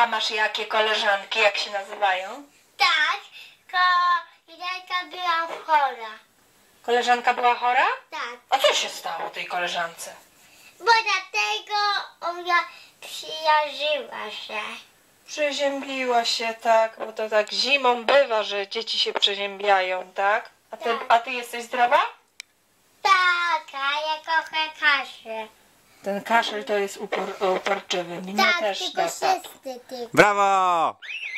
A masz jakie koleżanki, jak się nazywają? Tak, koleżanka była chora. Koleżanka była chora? Tak, A co się stało tej koleżance? bo dlatego ona przyjarzyła się. Przeziębiła się, tak, bo to tak zimą bywa, że dzieci się przeziębiają, tak? Tak. A ty jesteś zdrowa? Tak, a ja kocham kaszę. Ten kaszel to jest uporczywy. Mnie Tak, też tylko dopadł. wszyscy tylko. Brawo!